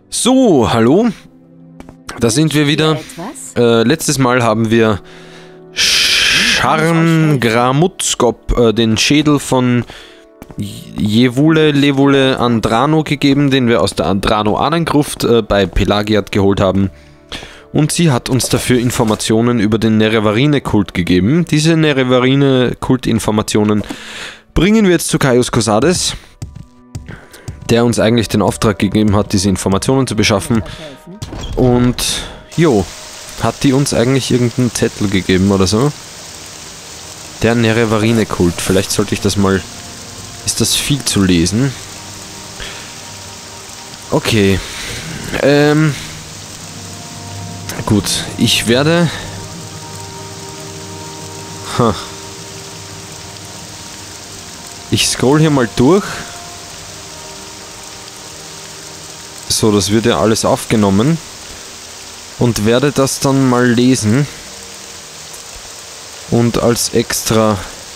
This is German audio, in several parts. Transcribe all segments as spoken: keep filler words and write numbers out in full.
So, hallo. Da sind wir wieder. Äh, letztes Mal haben wir Scharngramutskop, äh, den Schädel von Jewule Lewule Andrano gegeben, den wir aus der Andrano-Ahnengruft äh, bei Pelagiat geholt haben. Und sie hat uns dafür Informationen über den Nerevarine-Kult gegeben. Diese Nerevarine-Kult-Informationen bringen wir jetzt zu Caius Cosades, der uns eigentlich den Auftrag gegeben hat, diese Informationen zu beschaffen. Und, jo, hat die uns eigentlich irgendeinen Zettel gegeben oder so? Der Nerevarine-Kult. Vielleicht sollte ich das mal... Ist das viel zu lesen? Okay. Ähm... Gut, ich werde... Huh. Ich scroll hier mal durch. So, das wird ja alles aufgenommen. Und werde das dann mal lesen. Und als extra...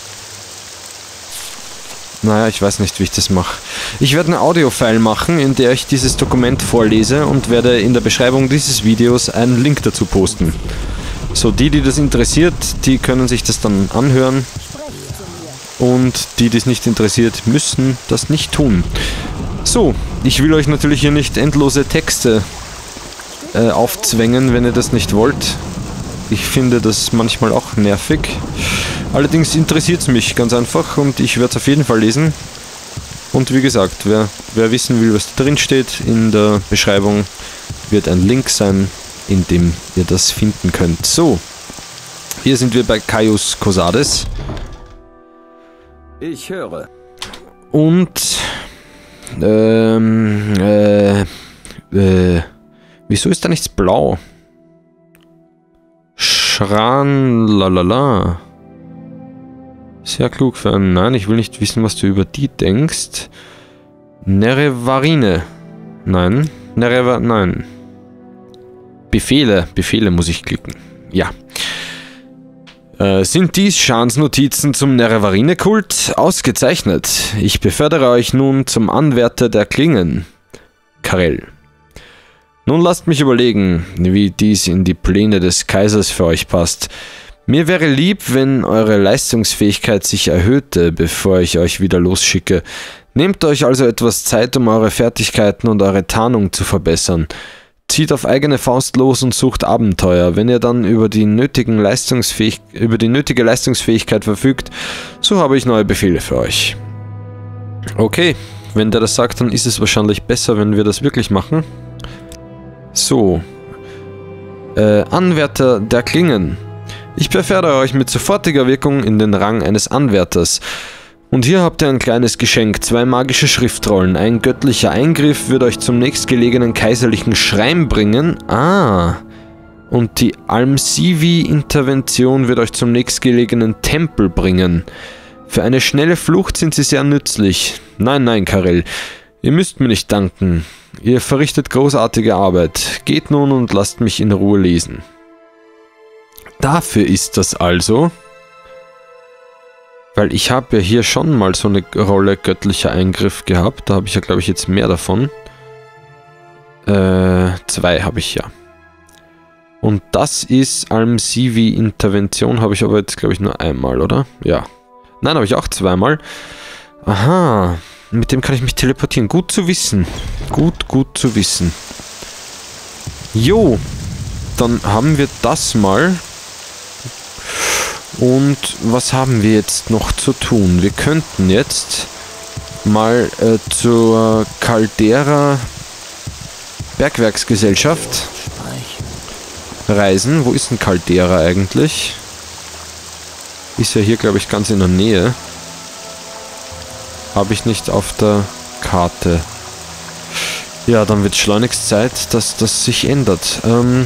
Naja, ich weiß nicht, wie ich das mache. Ich werde eine Audio-File machen, in der ich dieses Dokument vorlese und werde in der Beschreibung dieses Videos einen Link dazu posten. So, die, die das interessiert, die können sich das dann anhören. Und die, die es nicht interessiert, müssen das nicht tun. So, ich will euch natürlich hier nicht endlose Texte äh, aufzwängen, wenn ihr das nicht wollt. Ich finde das manchmal auch nervig. Allerdings interessiert es mich ganz einfach und ich werde es auf jeden Fall lesen. Und wie gesagt, wer, wer wissen will, was da drin steht, in der Beschreibung wird ein Link sein, in dem ihr das finden könnt. So, hier sind wir bei Caius Cosades. Ich höre. Und, ähm, äh, äh, wieso ist da nichts blau? Schran, lalala. Sehr klug für einen. Nein, ich will nicht wissen, was du über die denkst. Nerevarine. Nein. Nerevar... Nein. Befehle. Befehle muss ich klicken. Ja. Äh, sind dies Schans Notizen zum Nerevarine-Kult? Ausgezeichnet. Ich befördere euch nun zum Anwärter der Klingen. Karel. Nun lasst mich überlegen, wie dies in die Pläne des Kaisers für euch passt. Mir wäre lieb, wenn eure Leistungsfähigkeit sich erhöhte, bevor ich euch wieder losschicke. Nehmt euch also etwas Zeit, um eure Fertigkeiten und eure Tarnung zu verbessern. Zieht auf eigene Faust los und sucht Abenteuer. Wenn ihr dann über die, nötigen Leistungsfähig- über die nötige Leistungsfähigkeit verfügt, so habe ich neue Befehle für euch. Okay, wenn der das sagt, dann ist es wahrscheinlich besser, wenn wir das wirklich machen. So. Äh, Anwärter der Klingen. Ich befördere euch mit sofortiger Wirkung in den Rang eines Anwärters. Und hier habt ihr ein kleines Geschenk, zwei magische Schriftrollen. Ein göttlicher Eingriff wird euch zum nächstgelegenen kaiserlichen Schrein bringen. Ah. Und die Almsivi-Intervention wird euch zum nächstgelegenen Tempel bringen. Für eine schnelle Flucht sind sie sehr nützlich. Nein, nein, Karel. Ihr müsst mir nicht danken. Ihr verrichtet großartige Arbeit. Geht nun und lasst mich in Ruhe lesen. Dafür ist das also, weil ich habe ja hier schon mal so eine Rolle göttlicher Eingriff gehabt, da habe ich ja glaube ich jetzt mehr davon. Äh, zwei habe ich ja. Und das ist Almsivi-Intervention, habe ich aber jetzt glaube ich nur einmal, oder? Ja. Nein, habe ich auch zweimal. Aha, mit dem kann ich mich teleportieren. Gut zu wissen. Gut, gut zu wissen. Jo, dann haben wir das mal. Und was haben wir jetzt noch zu tun? Wir könnten jetzt mal äh, zur Caldera Bergwerksgesellschaft reisen. Wo ist denn Caldera eigentlich? Ist ja hier, glaube ich, ganz in der Nähe. Habe ich nicht auf der Karte. Ja, dann wird schleunigst Zeit, dass das sich ändert. Ähm...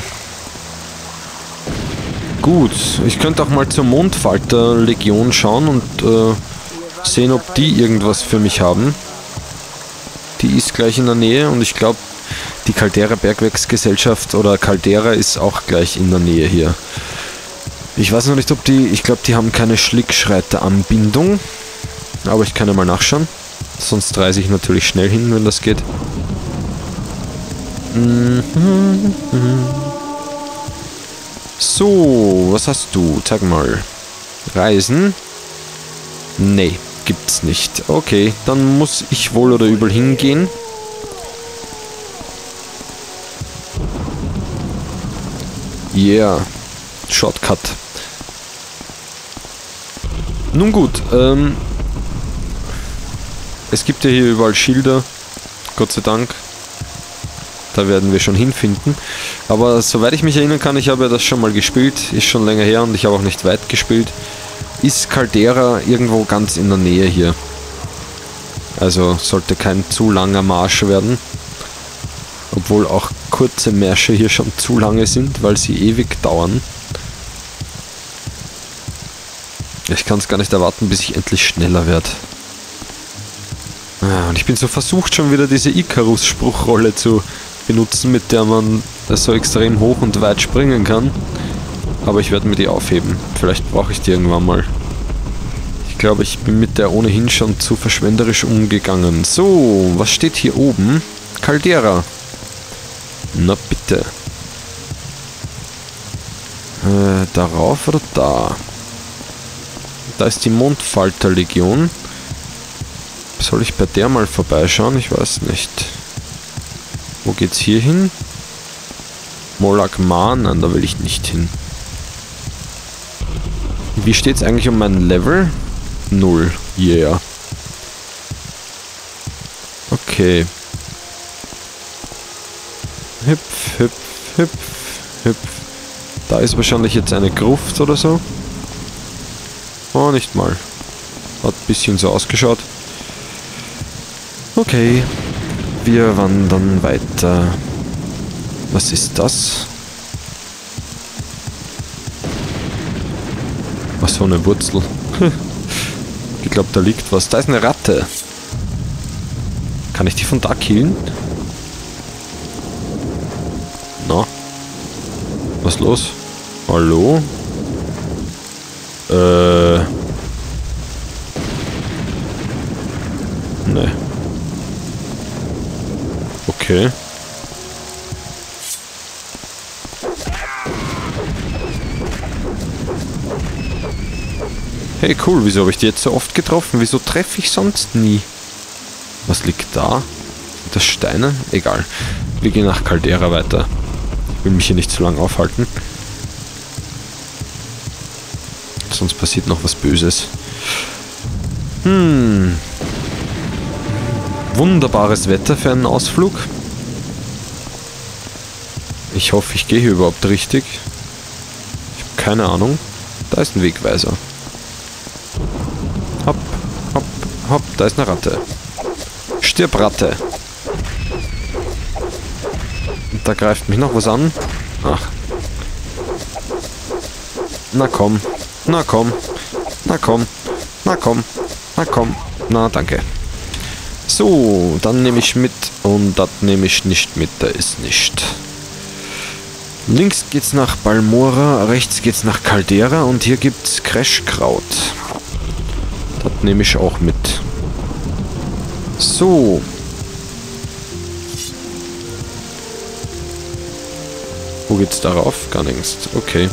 Gut, ich könnte auch mal zur Mondfalter-Legion schauen und äh, sehen, ob die irgendwas für mich haben. Die ist gleich in der Nähe und ich glaube, die Caldera Bergwerksgesellschaft oder Caldera ist auch gleich in der Nähe hier. Ich weiß noch nicht, ob die... Ich glaube, die haben keine Schlickschreiter-Anbindung. Aber ich kann ja mal nachschauen. Sonst reise ich natürlich schnell hin, wenn das geht. Mhm. So, was hast du? Sag mal. Reisen? Nee, gibt's nicht. Okay, dann muss ich wohl oder übel hingehen. Yeah. Shortcut. Nun gut, ähm... es gibt ja hier überall Schilder. Gott sei Dank. Da werden wir schon hinfinden. Aber soweit ich mich erinnern kann, ich habe ja das schon mal gespielt. Ist schon länger her und ich habe auch nicht weit gespielt. Ist Caldera irgendwo ganz in der Nähe hier. Also sollte kein zu langer Marsch werden. Obwohl auch kurze Märsche hier schon zu lange sind, weil sie ewig dauern. Ich kann es gar nicht erwarten, bis ich endlich schneller werde. Ah, und ich bin so versucht, schon wieder diese Icarus-Spruchrolle zu benutzen, mit der man so extrem hoch und weit springen kann. Aber ich werde mir die aufheben. Vielleicht brauche ich die irgendwann mal. Ich glaube, ich bin mit der ohnehin schon zu verschwenderisch umgegangen. So, was steht hier oben? Caldera. Na bitte. Äh, darauf oder da? Da ist die Mondfalterlegion. Soll ich bei der mal vorbeischauen? Ich weiß nicht. Wo geht's hier hin? Molagman? Nein, da will ich nicht hin. Wie steht's eigentlich um mein Level? Null. Yeah. Okay. Hüpf, hüpf, hüpf, hüpf. Da ist wahrscheinlich jetzt eine Gruft oder so. Oh, nicht mal. Hat ein bisschen so ausgeschaut. Okay. Wir wandern weiter. Was ist das? Was so eine Wurzel. Ich glaube, da liegt was. Da ist eine Ratte. Kann ich die von da killen? Na? Was los? Hallo? Äh. Ne. Okay. Hey, cool, wieso habe ich die jetzt so oft getroffen? Wieso treffe ich sonst nie? Was liegt da? Sind das Steine? Egal. Wir gehen nach Caldera weiter. Ich will mich hier nicht zu lange aufhalten. Sonst passiert noch was Böses. Hm. Wunderbares Wetter für einen Ausflug. Ich hoffe, ich gehe hier überhaupt richtig. Ich habe keine Ahnung. Da ist ein Wegweiser. Hopp, hopp, hopp, da ist eine Ratte. Stirb, Ratte. Und da greift mich noch was an. Ach. Na komm, na komm, na komm, na komm, na komm. Na, danke. So, dann nehme ich mit und das nehme ich nicht mit, da ist nicht. Links geht's nach Balmora, rechts geht's nach Caldera und hier gibt's Crashkraut. Das nehme ich auch mit. So. Wo geht's darauf? Gar nichts. Okay.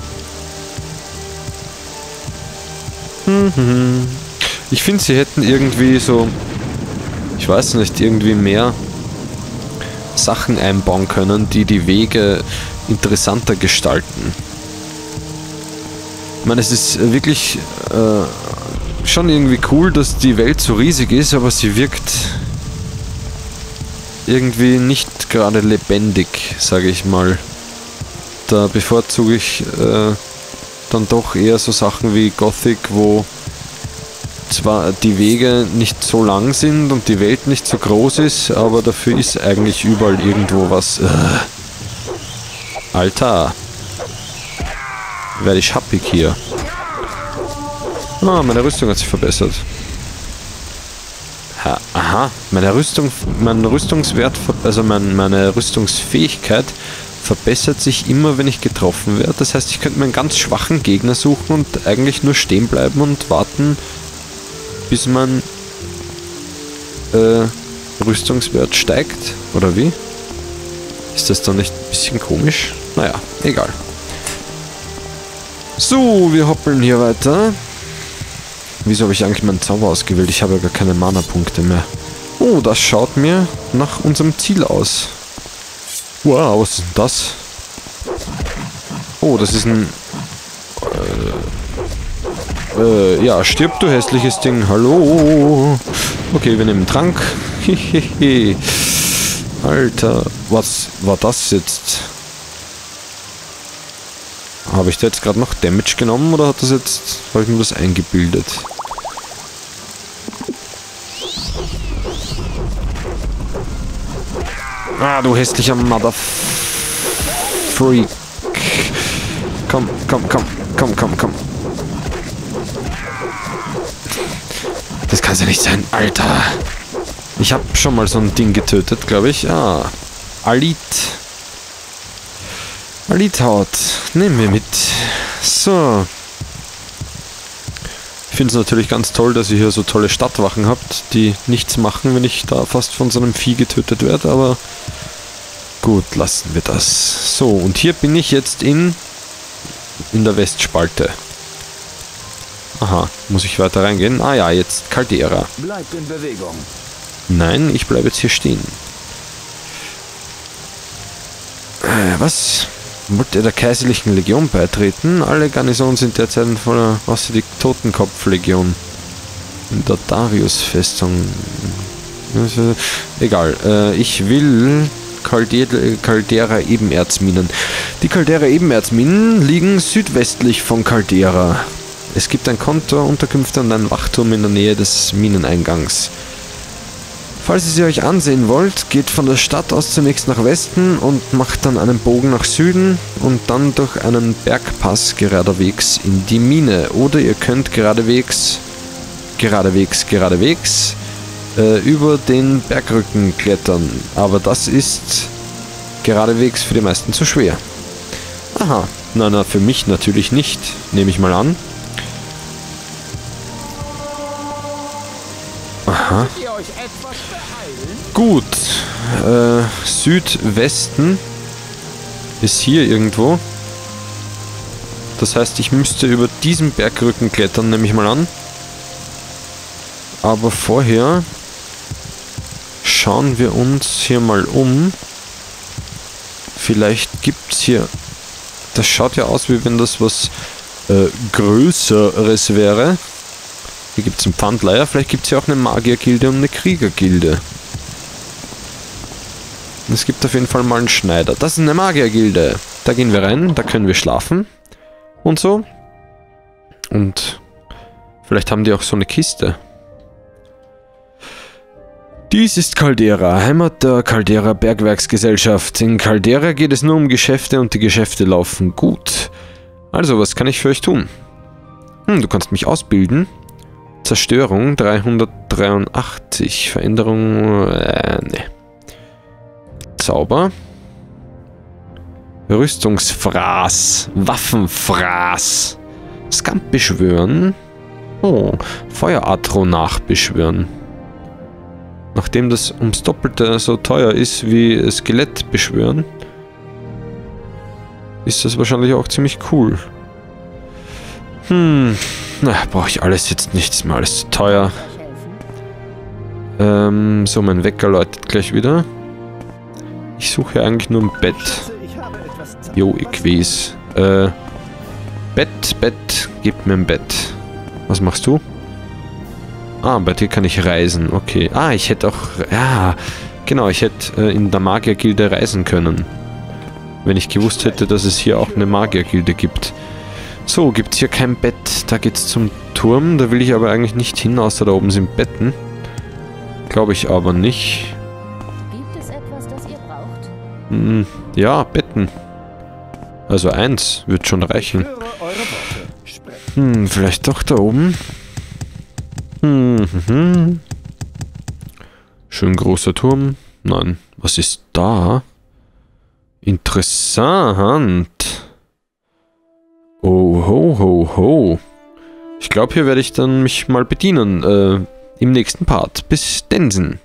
Ich finde, sie hätten irgendwie so, ich weiß nicht, irgendwie mehr Sachen einbauen können, die die Wege interessanter gestalten. Ich meine, es ist wirklich äh, schon irgendwie cool, dass die Welt so riesig ist, aber sie wirkt irgendwie nicht gerade lebendig, sage ich mal. Da bevorzuge ich äh, dann doch eher so Sachen wie Gothic, wo zwar die Wege nicht so lang sind und die Welt nicht so groß ist, aber dafür ist eigentlich überall irgendwo was. Äh. Alter! Werde ich happig hier. Ah, meine Rüstung hat sich verbessert. Ha, aha, meine Rüstung, mein Rüstungswert, also mein, meine Rüstungsfähigkeit verbessert sich immer, wenn ich getroffen werde. Das heißt, ich könnte mir einen ganz schwachen Gegner suchen und eigentlich nur stehen bleiben und warten, bis mein äh, Rüstungswert steigt. Oder wie? Ist das dann nicht ein bisschen komisch? Naja, egal. So, wir hoppeln hier weiter. Wieso habe ich eigentlich meinen Zauber ausgewählt? Ich habe ja gar keine Mana-Punkte mehr. Oh, das schaut mir nach unserem Ziel aus. Wow, was ist denn das? Oh, das ist ein... Äh, äh, ja, stirb, du hässliches Ding. Hallo. Okay, wir nehmen Trank. Hehehe. Alter, was war das jetzt? Habe ich da jetzt gerade noch Damage genommen oder hat das jetzt... Habe ich mir das eingebildet? Ah, du hässlicher Mother... Freak. Komm, komm, komm, komm, komm, komm. Das kann ja nicht sein, Alter. Ich habe schon mal so ein Ding getötet, glaube ich. Ah, Alit. Alit-Haut. Nehmen wir mit. So. Ich finde es natürlich ganz toll, dass ihr hier so tolle Stadtwachen habt, die nichts machen, wenn ich da fast von so einem Vieh getötet werde, aber gut, lassen wir das. So, und hier bin ich jetzt in in der Westspalte. Aha, muss ich weiter reingehen? Ah ja, jetzt Caldera. Bleibt in Bewegung. Nein, ich bleibe jetzt hier stehen. Äh, was? Wollt ihr der Kaiserlichen Legion beitreten? Alle Garnisonen sind derzeit voller, außer die Totenkopflegion. In der Darius-Festung. Egal, äh, ich will Caldera Ebenerzminen. Die Caldera Ebenerzminen liegen südwestlich von Caldera. Es gibt ein Kontor, Unterkünfte und einen Wachturm in der Nähe des Mineneingangs. Falls ihr sie euch ansehen wollt, geht von der Stadt aus zunächst nach Westen und macht dann einen Bogen nach Süden und dann durch einen Bergpass geradewegs in die Mine. Oder ihr könnt geradewegs, geradewegs, geradewegs äh, über den Bergrücken klettern. Aber das ist geradewegs für die meisten zu schwer. Aha, na, na, für mich natürlich nicht, nehme ich mal an. Aha. Gut. Äh, Südwesten ist hier irgendwo. Das heißt, ich müsste über diesen Bergrücken klettern, nehme ich mal an. Aber vorher schauen wir uns hier mal um. Vielleicht gibt es hier... Das schaut ja aus, wie wenn das was äh, Größeres wäre. Hier gibt es einen Pfandleiher, vielleicht gibt es ja auch eine Magiergilde und eine Kriegergilde. Es gibt auf jeden Fall mal einen Schneider. Das ist eine Magiergilde. Da gehen wir rein, da können wir schlafen. Und so. Und vielleicht haben die auch so eine Kiste. Dies ist Caldera, Heimat der Caldera Bergwerksgesellschaft. In Caldera geht es nur um Geschäfte und die Geschäfte laufen gut. Also, was kann ich für euch tun? Hm, du kannst mich ausbilden. Zerstörung dreihundertdreiundachtzig. Veränderung... Äh, ne. Zauber. Rüstungsfraß. Waffenfraß. Scamp beschwören. Oh. Feueratro nachbeschwören. Nachdem das ums Doppelte so teuer ist wie Skelett beschwören, ist das wahrscheinlich auch ziemlich cool. Hm. Na, brauche ich alles jetzt nicht. Ist mir alles zu teuer. Ähm, so, mein Wecker läutet gleich wieder. Ich suche eigentlich nur ein Bett. Jo, ich weiß. Äh, Bett, Bett, gib mir ein Bett. Was machst du? Ah, bei dir kann ich reisen. Okay. Ah, ich hätte auch... Ja, genau, ich hätte äh, in der Magiergilde reisen können. Wenn ich gewusst hätte, dass es hier auch eine Magiergilde gibt. So, gibt es hier kein Bett. Da geht's zum Turm. Da will ich aber eigentlich nicht hin, außer da oben sind Betten. Glaube ich aber nicht. Gibt es etwas, das ihr braucht? Hm, ja, Betten. Also eins wird schon reichen. Hm, vielleicht doch da oben. Hm, hm, hm. Schön großer Turm. Nein, was ist da? Interessant. Oh, ho, ho, ho. Ich glaube, hier werde ich dann mich mal bedienen. Äh, im nächsten Part. Bis Densen.